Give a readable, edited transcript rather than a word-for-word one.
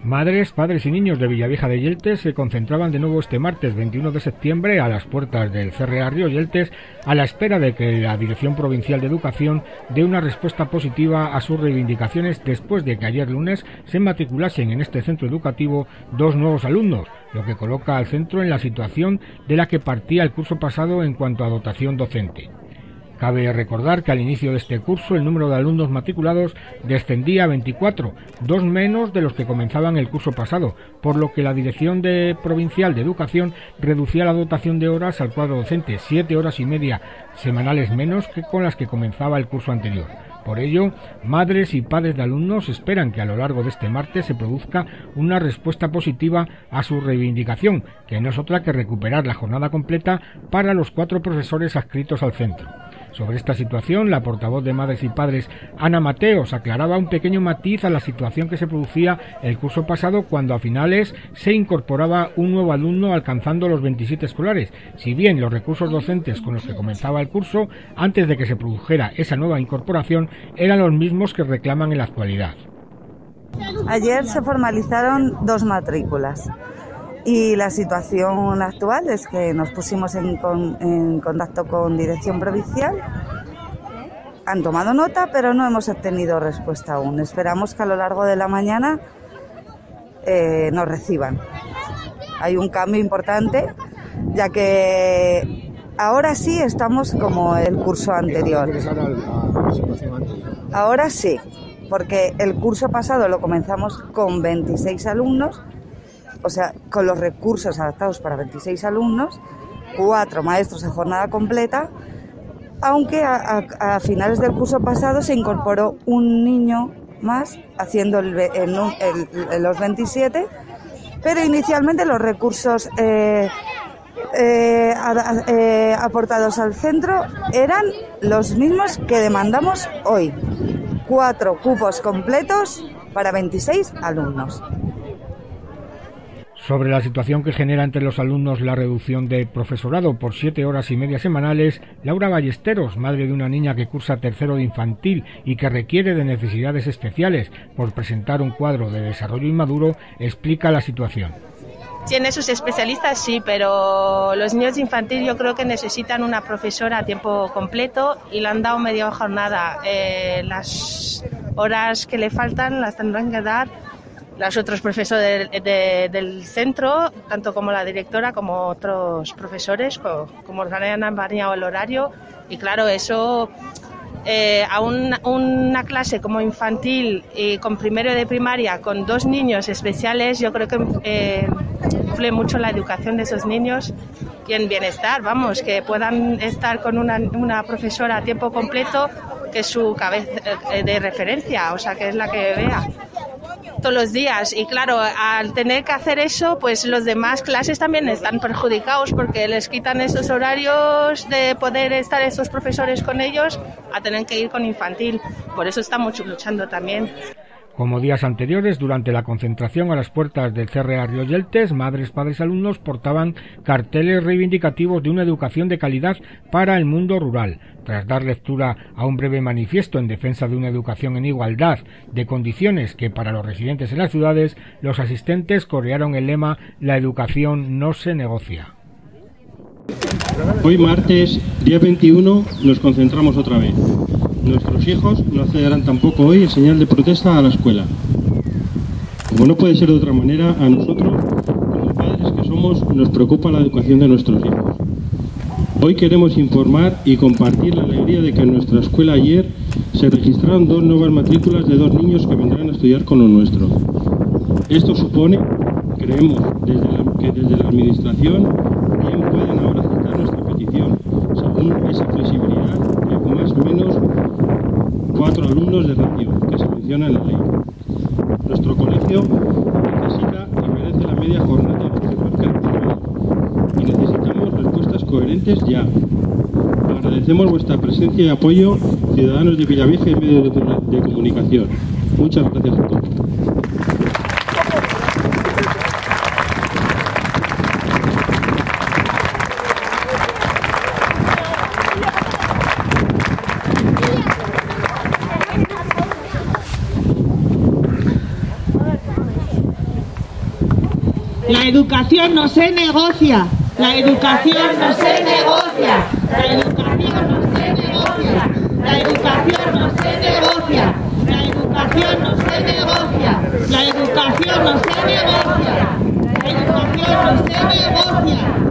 Madres, padres y niños de Villavieja de Yeltes se concentraban de nuevo este martes 21 de septiembre a las puertas del CRA Río Yeltes a la espera de que la Dirección Provincial de Educación dé una respuesta positiva a sus reivindicaciones después de que ayer lunes se matriculasen en este centro educativo 2 nuevos alumnos, lo que coloca al centro en la situación de la que partía el curso pasado en cuanto a dotación docente. Cabe recordar que al inicio de este curso el número de alumnos matriculados descendía a 24, 2 menos de los que comenzaban el curso pasado, por lo que la Dirección Provincial de Educación reducía la dotación de horas al cuadro docente, 7 horas y media semanales menos que con las que comenzaba el curso anterior. Por ello, madres y padres de alumnos esperan que a lo largo de este martes se produzca una respuesta positiva a su reivindicación, que no es otra que recuperar la jornada completa para los 4 profesores adscritos al centro. Sobre esta situación, la portavoz de Madres y Padres, Ana Mateos, aclaraba un pequeño matiz a la situación que se producía el curso pasado cuando a finales se incorporaba un nuevo alumno alcanzando los 27 escolares, si bien los recursos docentes con los que comenzaba el curso, antes de que se produjera esa nueva incorporación, eran los mismos que reclaman en la actualidad. Ayer se formalizaron 2 matrículas. Y la situación actual es que nos pusimos en contacto con Dirección Provincial, han tomado nota, pero no hemos obtenido respuesta aún. Esperamos que a lo largo de la mañana nos reciban. Hay un cambio importante, ya que ahora sí estamos como el curso anterior. Ahora sí, porque el curso pasado lo comenzamos con 26 alumnos, o sea, con los recursos adaptados para 26 alumnos, 4 maestros a jornada completa, aunque a finales del curso pasado se incorporó un niño más, haciendo los 27, pero inicialmente los recursos aportados al centro eran los mismos que demandamos hoy, 4 cupos completos para 26 alumnos. Sobre la situación que genera entre los alumnos la reducción de profesorado por 7 horas y media semanales, Laura Ballesteros, madre de una niña que cursa tercero de infantil y que requiere de necesidades especiales por presentar un cuadro de desarrollo inmaduro, explica la situación. Tiene sus especialistas, sí, pero los niños de infantil yo creo que necesitan una profesora a tiempo completo y le han dado media jornada. Las horas que le faltan las tendrán que dar los otros profesores del centro, tanto como la directora como otros profesores, como han variado el horario. Y claro, eso a una clase como infantil y con primero de primaria, con 2 niños especiales, yo creo que influye mucho la educación de esos niños y en bienestar, vamos, que puedan estar con una profesora a tiempo completo, que es su cabeza de referencia, o sea, que es la que vea todos los días. Y claro, al tener que hacer eso, pues los demás clases también están perjudicados porque les quitan esos horarios de poder estar esos profesores con ellos a tener que ir con infantil. Por eso estamos luchando también. Como días anteriores, durante la concentración a las puertas del CRA Río Yeltes, madres, padres y alumnos portaban carteles reivindicativos de una educación de calidad para el mundo rural. Tras dar lectura a un breve manifiesto en defensa de una educación en igualdad de condiciones que para los residentes en las ciudades, los asistentes corearon el lema «La educación no se negocia». Hoy martes, día 21, nos concentramos otra vez. Nuestros hijos no accederán tampoco hoy en señal de protesta a la escuela. Como no puede ser de otra manera, a nosotros, como padres que somos, nos preocupa la educación de nuestros hijos. Hoy queremos informar y compartir la alegría de que en nuestra escuela ayer se registraron 2 nuevas matrículas de 2 niños que vendrán a estudiar con lo nuestro. Esto supone, creemos, que desde la administración bien pueden ahora aceptar nuestra petición, según esa flexibilidad de más o menos 4 alumnos de ratio que se menciona en la ley. Nuestro colegio necesita y merece la media jornada profesor que recibe y necesitamos respuestas coherentes ya. Agradecemos vuestra presencia y apoyo, ciudadanos de Villavieja y medios de comunicación. Muchas gracias a todos. educación no se negocia. La educación no se negocia. La educación no se negocia. La educación no se negocia. La educación no se negocia. La educación no se negocia. La educación no se negocia.